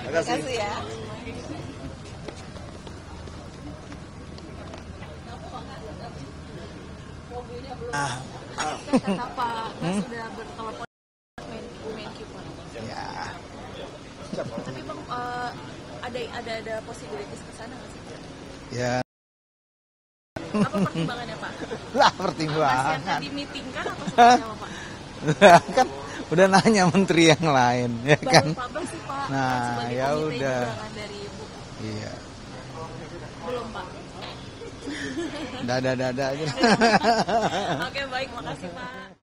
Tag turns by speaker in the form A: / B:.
A: Makasih ya. Kata Pak sudah bertelepon Menq Pak.
B: Ya.
A: Tapi Bang ada posibilitas ke sana nggak sih?
B: Ya.
A: Apa pertimbangannya Pak?
B: Lah pertimbangan.
A: Masih akan dimitingkan atau seperti apa Pak?
B: Kan udah nanya menteri yang lain ya kan.
A: Baru Pak Bang sih Pak.
B: Nah,
A: sebagai
B: ya
A: komite
B: udah.
A: juga kan dari Ibu.
B: Iya.
A: Belum Pak.
B: Dada aja.
A: Oke baik, makasih Pak.